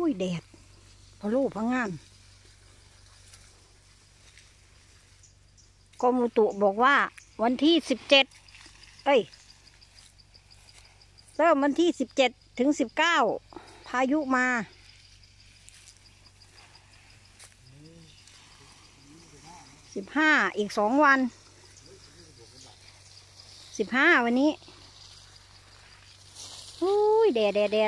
ยแดดพะโล่พะงานกรมอุตุบอกว่าวันที่17เริ่มวันที่17 ถึง 19พายุมา15อีก2 วัน15วันนี้อุ้ยแดดบ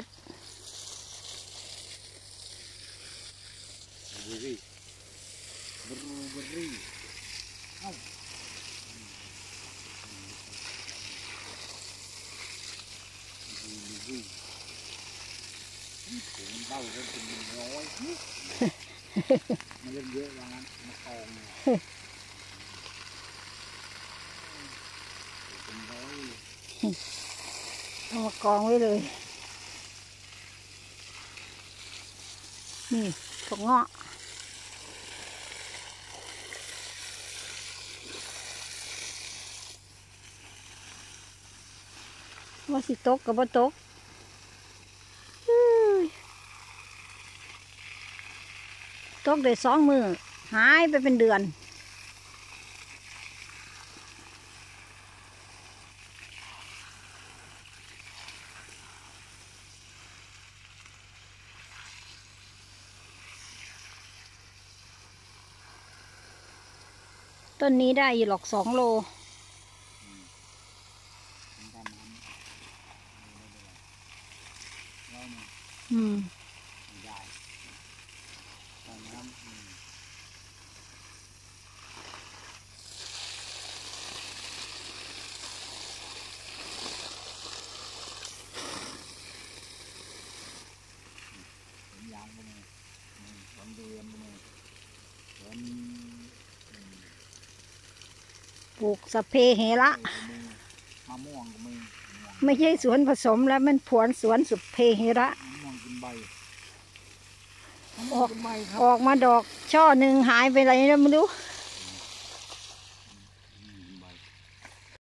รีเอ้าถึงเบ้าก็เป็นร้อยมันเยอะๆว่างั้นมากองเป็นร้อยเอามากองไว้เลยนี่ถั่วงอกว่าสิตกกับบ่ตกตกได้2 มื้อหายไปเป็นเดือนต้นนี้ได้อยู่หรอก2 โลปลูกสะเพเหระไม่ใช่สวนผสมแล้วมันผวนสวนสะเพเหระออกมาดอกช่อหนึ่งหายไปไหนแล้วไม่รู้